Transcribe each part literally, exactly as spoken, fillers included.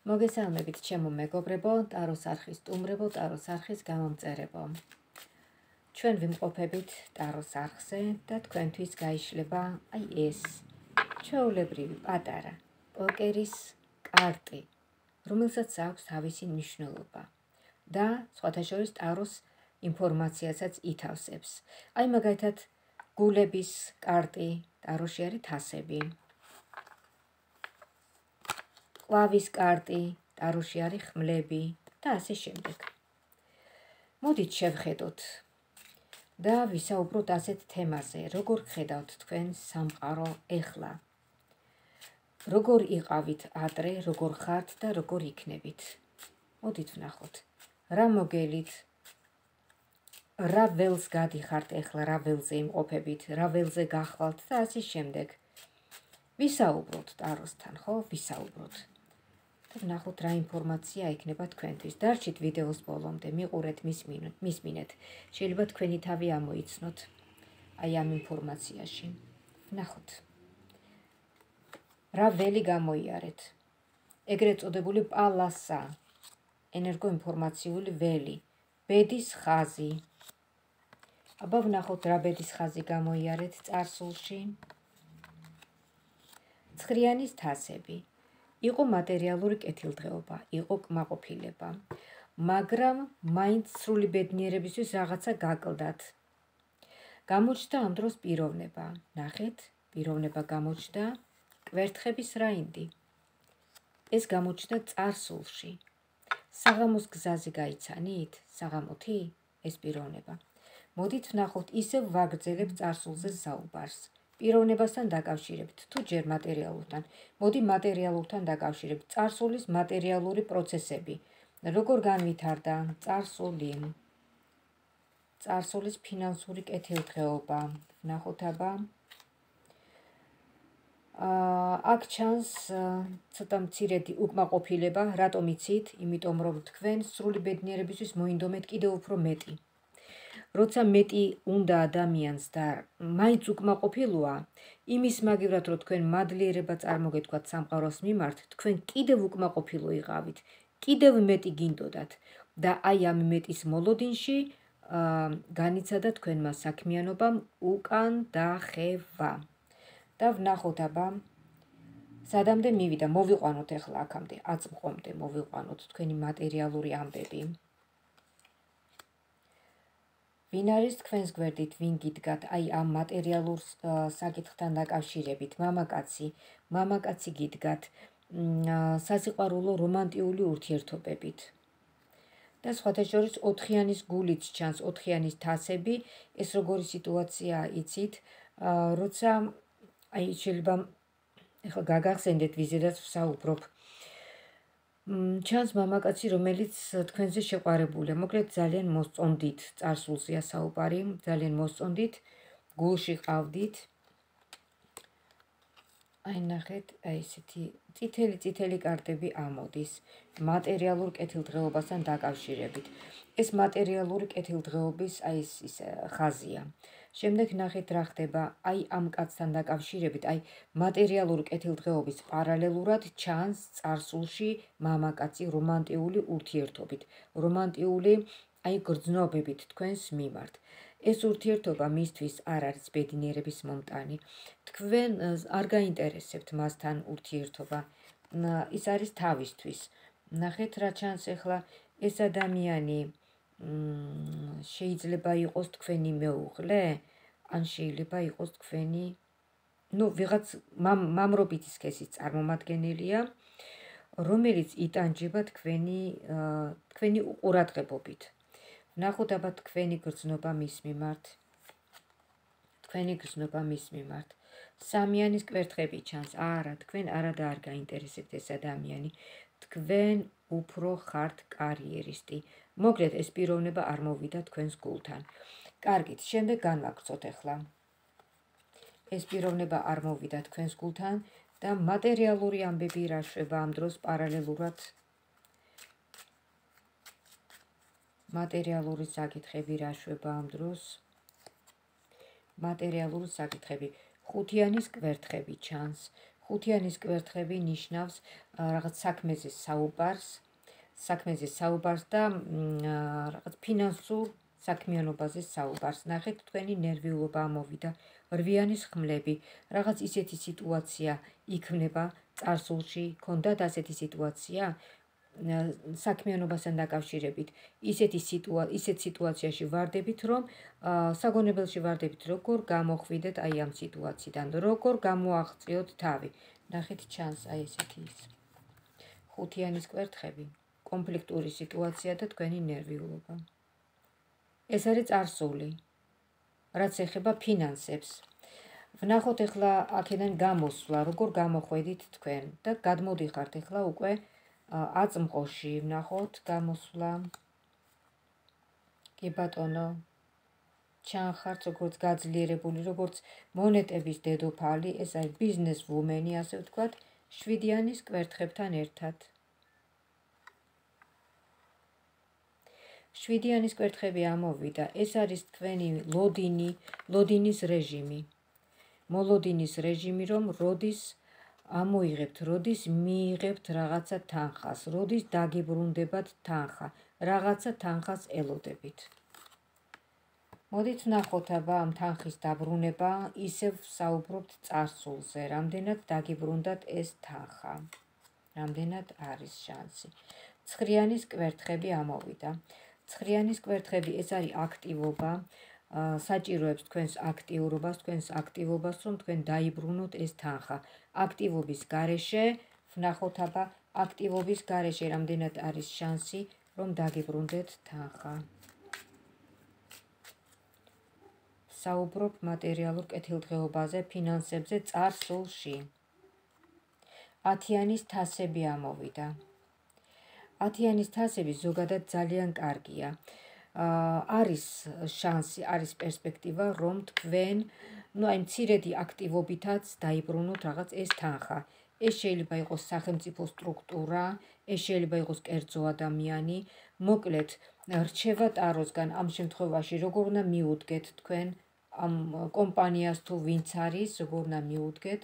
მოგესალმებით ჩემო მეგობრებო, ტაროს არხის სტუმრებო, ტაროს არხის გამომწერებო. ჩვენ ვიმყოფებით ტაროს არხზე და თქვენთვის გაიშლება აი ეს ჩვეულებრივი პატარა პოკერის კარტი, რომელსაც აქვს თავისი მნიშვნელობა და სხვათა შორის ტაროს ინფორმაციასაც ითავსებს. აი მაგალითად გულების კარტი, ტაროში არის თასები. ყვავის კარტი, ტაროში არის ხმლები და ასე შემდეგ. მოდით შევხედოთ და ვისაუბროთ ასეთ თემაზე, როგორ ხედავთ თქვენ სამყარო ეხლა. როგორ იყავით ადრე, როგორ ხართ და როგორ იქნებით. მოდით ვნახოთ. რა მოგელით? რა ველს გადიხართ ეხლა, რა ველზე იმყოფებით, რა ველზე გახვალთ და ასე შემდეგ. ვისაუბროთ ტაროსთან, ხო? ვისაუბროთ. ვნახოთ რა ინფორმაცია იქნება თქვენთვის. დარჩით ვიდეოს ბოლომდე, მიყურეთ, მისმინეთ. შეიძლება თქვენი თავი ამოიცნოთ აი ამ ინფორმაციაში. ვნახოთ. რა ველი გამოიარეთ? ეგრეთ წოდებული პალასა, ენერგოინფორმაციული ველი, ბედის ხაზი. აბა ვნახოთ რა ბედის ხაზი გამოიარეთ წარსულში. ცხრიანის თასები. იყო მატერიალური კეთილდღეობა, იყო კმაყოფილება, მაგრამ მაინც სრული ბედნიერებისთვის რაღაცა გაკლდათ. გამოჩნდა ამ დროს პიროვნება. ნახეთ, პიროვნება გამოჩნდა, კვერთხების რაინდი. ეს გამოჩნდა წარსულში. საღამოს გზაზე გაიცანით? საღამოთი? ეს პიროვნება. მოდით ვნახოთ, ისევ ვაგრძელებ წარსულზე საუბარს. პიროვნებასთან დაკავშირებით, თუ ჯერ მატერიალურთან, მოდი მატერიალურთან დაკავშირებით, წარსულის მატერიალური პროცესები. როგორ განვითარდა წარსული? წარსულის ფინანსური კეთილდღეობა. ვნახოთ აბა. აქ ჩანს ცოტა მცირედი უკმაყოფილება, რატომ იცით? იმიტომ რომ თქვენ სრული ბედნიერებისთვის მოინდომეთ კიდევ უფრო მეტი. როცა მეტი უნდა ადამიანს და მაინც უკმაყოფილოა, იმის მაგივრად რომ თქვენ მადლიერება წარმოგეთქვათ სამყაროს მიმართ, თქვენ კიდევ უკმაყოფილო იყავით, კიდევ მეტი გინდოდათ და აი ამ მეტის მოლოდინში განიცადა თქვენმა საქმიანობამ უკან დახევა. და ვნახოთ აბა, სადამდე მივიდა, მოვიყვანოთ ახლა აქამდე, აწმყომდე მოვიყვანოთ თქვენი მატერიალური ამბები. ვინ არის თქვენს გვერდით, ვინ გიდგათ აი ამ მატერიალურ საკითხთან დაკავშირებით? მამაკაცი, მამაკაცი გიდგათ სასიყვარულო რომანტიული ურთიერთობებით. და სხვათა შორის ოთხიანის გულიც ჩანს, ოთხიანის თასები, ეს როგორი სიტუაციაა იცით, როცა აი შეიძლება ახლა გაგახსენდეთ ვიზედაც ვსაუბრობ. ჩანს მამაკაცი, რომელიც თქვენზე შეყვარებულია, მოკლედ ძალიან მოსწონდით, წარსულზეა საუბარი, ძალიან მოსწონდით, გულში ყავდით. აი ნახეთ, აი ესეთი წითელი წითელი კარტები ამოდის მატერიალურ კეთილდღეობასთან დაკავშირებით. ეს მატერიალური კეთილდღეობის აი ეს ხაზია. შემდეგ ნახეთ რა ხდება აი ამ კაცთან დაკავშირებით, აი მატერიალური კეთილდღეობის პარალელურად ჩანს წარსულში მამაკაცი რომანტიული ურთიერთობით, რომანტიული აი გრძნობებით თქვენს მიმართ. ეს ურთიერთობა მისთვის არ არის ბედნიერების მომტანი. თქვენ არ გაინტერესებთ მასთან ურთიერთობა. ის არის თავისთვის. ნახეთ რა ჩანს ახლა, ეს ადამიანი შეიძლება იყოს თქვენი მეუღლე, ან შეიძლება იყოს თქვენი, ნუ ვიღაც მამრობითი სქესის წარმომადგენელია, რომელიც იტანჯება თქვენი თქვენი ყურადღებობით. ვნახოთ აბა თქვენი გრძნობა მის მიმართ. თქვენი გრძნობა მის მიმართ. სამიანის კვერთხები ჩანს. არა, თქვენ არადა არ გაინტერესებთ ეს ადამიანი. თქვენ უფრო ხართ კარიერისტი. მოკლედ ეს პიროვნება არ მოვიდა თქვენს გულთან. კარგით, შემდეგ განვაგრძოთ ახლა. ეს პიროვნება არ მოვიდა თქვენს გულთან და მატერიალური ამბები რა შვება ამ დროს პარალელურად. მატერიალური საკითხები რა შვება ამ დროს. მატერიალური საკითხები. ხუთიანის კვერთხები ჩანს. ხუთიანის კვერთხები ნიშნავს რაღაც საქმეზე საუბარს, საქმეზე საუბარს და რაღაც ფინანსურ საქმიანობაზე საუბარს. ნახეთ, თქვენი ნერვიულობა ამოვიდა. რვიანის ხმლები, რაღაც ისეთი სიტუაცია იქნება წარსულში, ქონდათ ასეთი სიტუაცია საქმიანობასთან დაკავშირებით. ისეთი სიტუა ისეთ სიტუაციაში ვარდებით, რომ საგონებელში ვარდებით, როგორ გამოხვიდეთ აი ამ სიტუაციიდან, როგორ გამოაღწიოთ თავი. ნახეთ, ჩანს აი ესეთი ის. ხუთიანის კვერთხები, კონფლიქტური სიტუაცია და თქვენი ნერვიულობა. ეს არის წარსული, რაც ეხება ფინანსებს. ვნახოთ ახლა აქედან გამოსვლა, როგორ გამოხვედით თქვენ და გადმოდიხართ ახლა უკვე აწმყოში, ვნახოთ გამოსვლა. კი ბატონო, ჩანხართ როგორც გაძლიერებული, როგორც მონეტების დედოფალი, ეს არის ბიზნეს ვუმენი, ასე ვთქვათ, შვიდიანის კვერთხებთან ერთად. შვიდიანის კვერთხები ამოვიდა, ეს არის თქვენი ლოდინი, ლოდინის რეჟიმი. მოლოდინის რეჟიმი, რომ როდის ამოიღებთ, როდის მიიღებთ რაღაცა თანხას, როდის დაგიბრუნდებათ თანხა, რაღაცა თანხას ელოდებით. მოდით ვნახოთ აბა ამ თანხის დაბრუნება, ისევ საუბრობთ წარსულზე, რამდენად დაგიბრუნდათ ეს თანხა, რამდენად არის შანსი. ცხრიანის კვერთხები ამოვიდა. ცხრიანის კვერთხები, ეს არის აქტივობა, საჭიროებს თქვენს აქტიურობას, თქვენს აქტივობას, რომ თქვენ დაიბრუნოთ ეს თანხა. აქტივობის გარეშე, ვნახოთ აბა აქტივობის გარეშე რამდენად არის შანსი, რომ დაგიბრუნდეთ თანხა. საუბრობ მატერიალურ კეთილდღეობაზე, ფინანსებზე წარსულში. ათიანის თასები ამოვიდა. ათიანის თასები ზოგადად ძალიან კარგია. არის შანსი, არის პერსპექტივა, რომ თქვენ, ну აი მცირედი აქტივობითაც დაიბრუნოთ რაღაც ეს თანხა. ეს შეიძლება იყოს სახელმწიფო სტრუქტურა, ეს შეიძლება იყოს კერძო ადამიანი, მოკლედ რჩევა ტაროსგან ამ შემთხვევაში როგორ უნდა მიუდგეთ თქვენ ამ კომპანიას თუ ვინც არის, როგორ უნდა მიუდგეთ.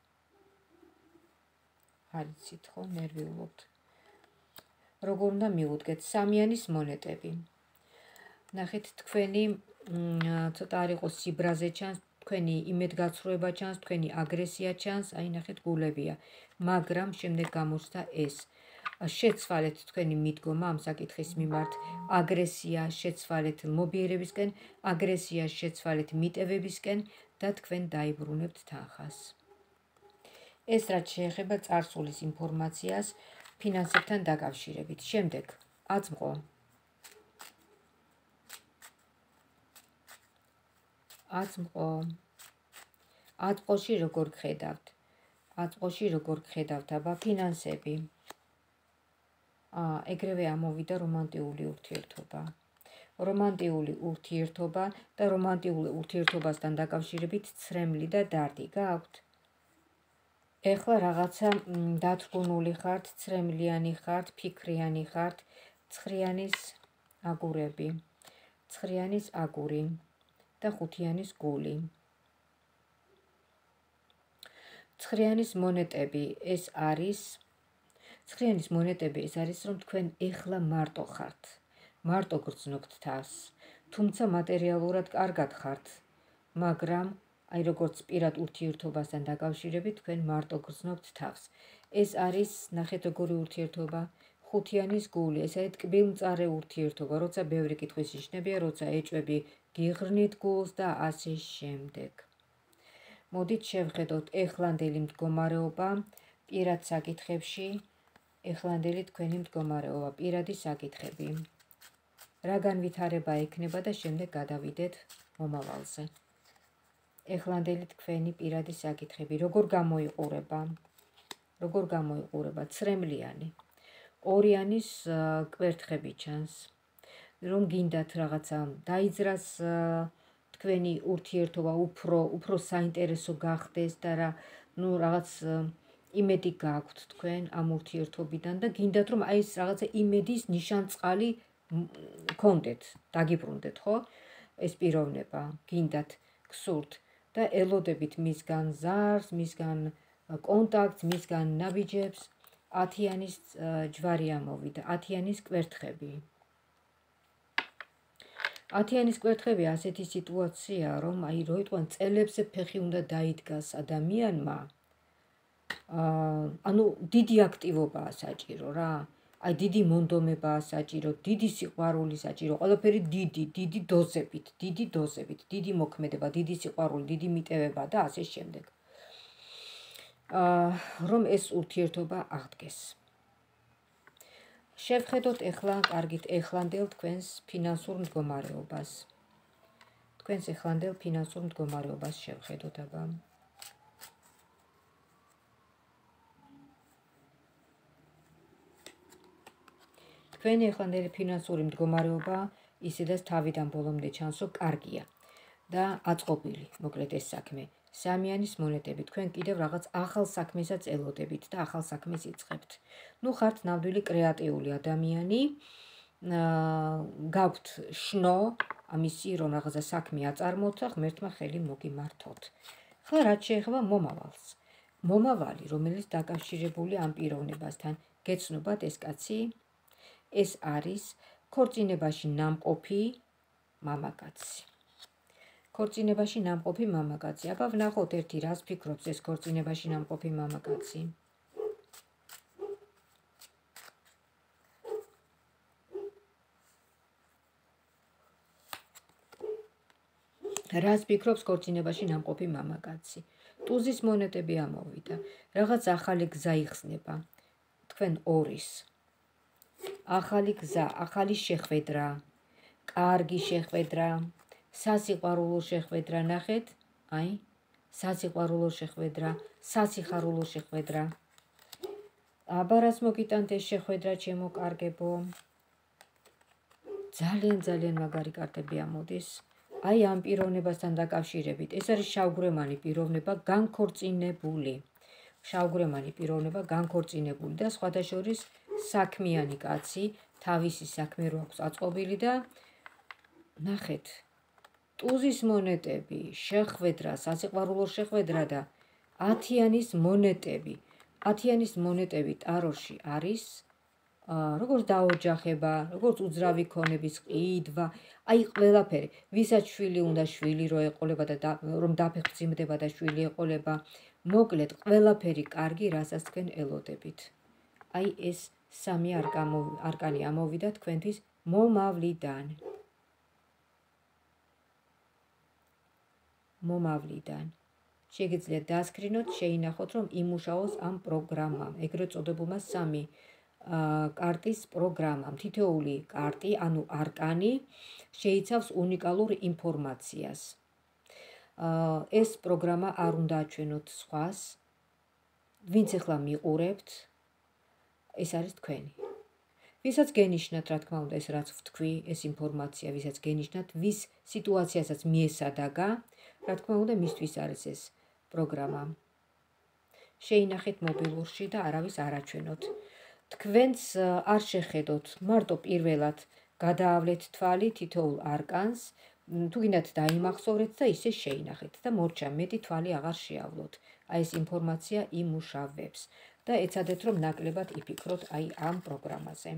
არიცით ხო, ნერვიულობთ. როგორ უნდა მიუდგეთ სამიანის მონეტები. ნახეთ, თქვენი ცოტა არ იყოს სიბრაზე ჩანს, თქვენი იმედგაცრუება ჩანს, თქვენი აგრესია ჩანს, აი ნახეთ გულებია, მაგრამ შემდეგ გამოსდა ეს. შეცვალეთ თქვენი მიდგომა ამ საკითხის მიმართ, აგრესია შეცვალეთ მობიერებისკენ, აგრესია შეცვალეთ მიტევებისკენ და თქვენ დაიბრუნებთ თანხას. ეს რაც შეეხება წარსულის ინფორმაციას ფინანსებთან დაკავშირებით. შემდეგ აწმყო. აწმყო. აწმყოში როგორ გხედავთ? აწმყოში როგორ გხედავთ აბა ფინანსები? აა, ეგრევე ამოვიდა რომანტიული ურთიერთობა. რომანტიული ურთიერთობა და რომანტიული ურთიერთობასთან დაკავშირებით ცრემლი და დარდი გაქვთ? ეხლა რაღაცა დათრგუნული ხართ, ცრემლიანი ხართ, ფიქრიანი ხართ, ცხრიანის აგურები, ცხრიანის აგური და ხუთიანის გული. ცხრიანის მონეტები, ეს არის ცხრიანის მონეტები, ეს არის, რომ თქვენ ეხლა მარტო ხართ, მარტო გრძნობთ თავს, თუმცა მატერიალურად კარგად ხართ, მაგრამ აი როგორც პირად ურთიერთობასთან დაკავშირებით თქვენ მარტო გრძნობთ თავს. ეს არის, ნახეთ როგორი ურთიერთობა, ხუთიანის გული, ეს არის ტკბილმწარე ურთიერთობა, როცა ბევრი კითხვის ნიშნებია, როცა ეჭვები გიღრნით გულს და ასე შემდეგ. მოდით შევხედოთ ეხლანდელი მდგომარეობა პირად საკითხებში, ეხლანდელი თქვენი მდგომარეობა, პირადი საკითხები. რა განვითარება ექნება და შემდეგ გადავიდეთ მომავალზე. ეხლანდელი თქვენი პირადი საკითხები, როგორ გამოიყურება? როგორ გამოიყურება? ცრემლიანი. ორიანის კვერთხები ჩანს. რომ გინდათ რაღაცა დაიძრას თქვენი ურთიერთობა უფრო, უფრო საინტერესო გახდეს და რა, ну რაღაც იმედი გაქვთ თქვენ ამ ურთიერთობიდან და გინდათ რომ აი ეს რაღაცა იმედის ნიშანწყალი გქონდეთ, დაგიბრუნდეთ, ხო? ეს პიროვნება, გინდათ, გსურთ და ელოდებით მისგან ზარს, მისგან კონტაქტს, მისგან ნაბიჯებს ათიანის ჯვარი ამოვიდა, ათიანის კვერთხები. ათიანის კვერთხები ასეთი სიტუაცია, რომ აი რო იტყვიან წელებზე ფეხი უნდა დაიდგას ადამიანმა, ანუ დიდი აქტივობაა საჭირო რა. აი დიდი მონდომებაა საჭირო, დიდი სიყვარული საჭირო, ყველაფერი დიდი, დიდი დოზებით, დიდი დოზებით, დიდი მოქმედება, დიდი სიყვარული, დიდი მიტევება და ასე შემდეგ. რომ ეს ურთიერთობა აღდგეს. შევხედოთ ეხლა კარგით ეხლანდელ თქვენს ფინანსურ მდგომარეობას. თქვენს ეხლანდელ ფინანსურ მდგომარეობას შევხედოთ აბა. თქვენი ეხლანდელი ფინანსური მდგომარეობა ისედაც თავიდან ბოლომდე ჩანს, რომ კარგია და აწყობილი, მოკლედ ეს საქმე. სამიანის მონეტები, თქვენ კიდევ რაღაც ახალ საქმესაც ელოდებით და ახალ საქმეს იწყებთ. ნუ ხართ ნამდვილი კრეატიული ადამიანი, გაქვთ შნო, ამისი რომ რაღაცა საქმე აწარმოოთ და ღმერთმა ხელი მოგიმართოთ. ხლა რაც შეეხება მომავალს. მომავალი, რომელიც დაკავშირებული ამ პიროვნებასთან, გეცნობათ ეს კაცი? ეს არის ქორწინებაში ნამყოფი მამაკაცი. ქორწინებაში ნამყოფი მამაკაცი. აბა ვნახოთ ერთი რას ფიქრობს ეს ქორწინებაში ნამყოფი მამაკაცი. რას ფიქრობს ქორწინებაში ნამყოფი მამაკაცი. ტუზის მონეტები ამოვიდა. რაღაც ახალი გზა იხსნება. თქვენ ორის. ახალი გზა, ახალი შეხვედრა, კარგი შეხვედრა, სასიყვარულო შეხვედრა, ნახეთ, აი, სასიყვარულო შეხვედრა, სასიხარულო შეხვედრა. აბა რას მოგიტანთ ეს შეხვედრა, ჩემო კარგებო? ძალიან ძალიან მაგარი კარტები ამოდის. აი ამ პიროვნებასთან დაკავშირებით. ეს არის შავგვრემანი პიროვნება, განქორწინებული. შავგვრემანი პიროვნება, განქორწინებული და სხვადასხვა საქმიანი კაცი, თავისი საქმე რო აქვს აწყობილი და ნახეთ, ტუზის მონეტები, შეხვედრა, სასიყვარულო შეხვედრა და ათიანის მონეტები. ათიანის მონეტები ტაროში არის როგორც დაოჯახება, როგორც უძრავი ქონების ყიდვა, აი ყველაფერი, ვისაც შვილი უნდა შვილი რო ეყოლება და რომ დაფეხმძიმდება და შვილი ეყოლება, მოკლედ ყველაფერი კარგი, რასაც თქვენ ელოდებით. აი ეს სამი არკანი ამოვიდა თქვენთვის მომავლიდან. მომავლიდან. შეგიძლიათ დაასკრინოთ, შეინახოთ, რომ იმუშაოს ამ პროგრამამ, ეგრეთ წოდებულმა სამი კარტის პროგრამამ. თითოეული კარტი, ანუ არკანი, შეიცავს უნიკალურ ინფორმაციას. ეს პროგრამა არ უნდა აჩვენოთ სხვას, ვინც ახლა მიყურებთ, ეს არის თქვენი. ვისაც გენიშნათ, რა თქმა უნდა, ეს რაც ვთქვი, ეს ინფორმაცია, ვისაც გენიშნათ, ვის სიტუაციასაც მიესადაგა, რა თქმა უნდა, მისთვის არის ეს პროგრამა. შეინახეთ მობილურში და არავის არ აჩვენოთ. თქვენს არ შეხედოთ, მარტო პირველად გადაავლეთ თვალი თითოეულ არკანს, თუ გინდათ დაიმახსოვრეთ და ისე შეინახეთ და მორჩა მეტი თვალი აღარ შეავლოთ. აი ეს ინფორმაცია იმუშავებს და ეცადეთ რომ ნაკლებად იფიქროთ აი ამ პროგრამაზე.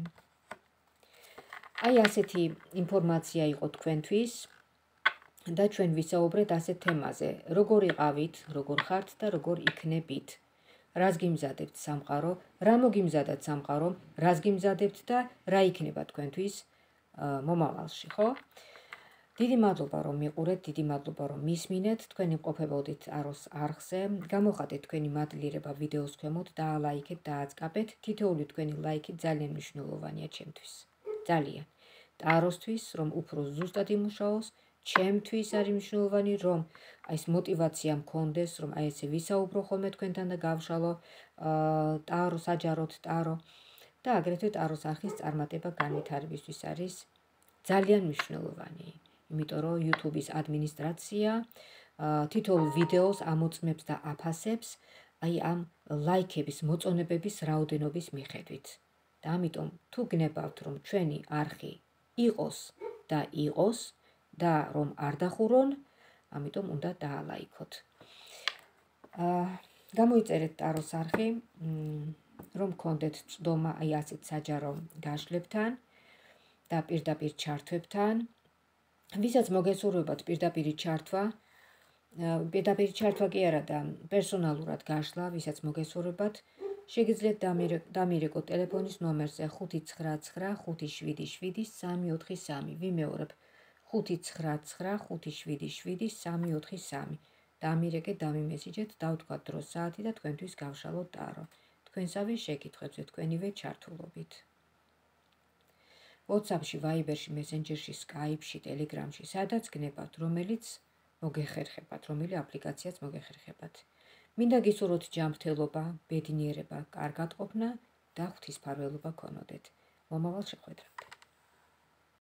აი ასეთი ინფორმაცია იყო თქვენთვის და ჩვენ ვისაუბრეთ ასეთ თემაზე, როგორ იყავით, როგორ ხართ და როგორ იქნებით. რას გიმზადებთ სამყარო, რა მოგიმზადათ სამყარომ, რას გიმზადებთ და რა იქნება თქვენთვის მომავალში, ხო? დიდი მადლობა რომ მიყურეთ, დიდი მადლობა რომ მისმინეთ, თქვენ იმყოფებოდით აროს არხზე, გამოხატეთ თქვენი მადლიერება ვიდეოს ქვემოთ, დაალაიქეთ, დააწყაბეთ, თითოეული თქვენი ლაიქი ძალიან მნიშვნელოვანია ჩემთვის. ძალიან. ტაროსთვის, რომ უფრო ზუსტად იმუშაოს, ჩემთვის არის მნიშვნელოვანი, რომ აი ეს мотиваცია მქონდეს, რომ აი ესე ვისაუბრო ხოლმე თქვენთან და გავშალო ტარო, საჯაროდ ტარო და აგრეთვე ტაროს არხის წარმატება განვითარებისთვის არის ძალიან მნიშვნელოვანი. იმიტომ რომ YouTube-ის ადმინისტრაცია თითოეულ ვიდეოს ამოწმებს და აფასებს აი ამ ლაიქების, მოწონებების რაოდენობის მიხედვით. და ამიტომ თუ გნებავთ რომ ჩვენი არხი იყოს და იყოს და რომ არ დახურონ, ამიტომ უნდა დაალაიქოთ. გამოიწერეთ ტაროს არხი, რომ გქონდეთ წვდომა აი ასეთ საჯარო გაშლებთან და პირდაპირ ჩართვებთან. ვისაც მოგესურვებათ პირდაპირი ჩართვა, პირდაპირი ჩართვა კი არა და პერსონალურად გაშლა, ვისაც მოგესურვებათ, შეგიძლიათ დამირეკოთ ტელეფონის ნომერზე ხუთი ცხრა ცხრა ხუთი შვიდი შვიდი სამი ოთხი სამი. ვიმეორებ ხუთი ცხრა ცხრა ხუთი შვიდი შვიდი სამი ოთხი სამი. დამირეკეთ, დამიმესიჯეთ, დავთქვათ დრო საათი და თქვენთვის გავშალოთ ტარო. თქვენსავე შეკითხვებზე თქვენივე ჩართულობით. WhatsApp-ში, Viber-ში, Messenger-ში, Skype-ში, Telegram-ში, სადაც გნებავთ, რომელიც მოგეხერხებათ, რომელი აპლიკაციაც მოგეხერხებათ. მინდა გისურვოთ ჯანმრთელობა, ბედნიერება, კარგად ყოფნა და ღვთისმფარველობა გქონოდეთ. მომავალ შეხვედრამდე.